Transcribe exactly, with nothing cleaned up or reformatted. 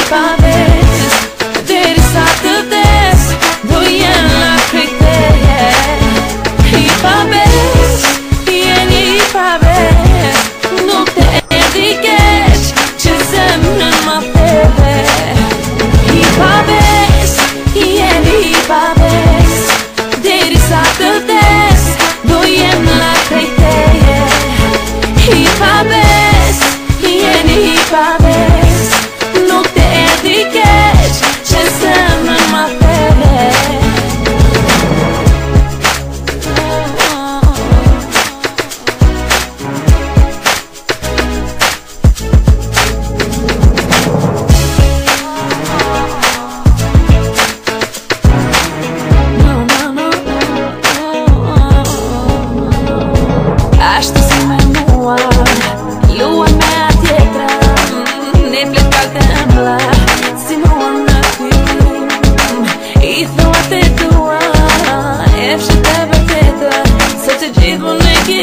pa vez, deri sa të vdes, do jem la krejteje. I pa vez, jeni i pa vez, nuk të erdhi keq, që zemrën ma theve. I pa vez, jeni i pa vez, deri sa të vdes, do jem la krejteje. I pa vez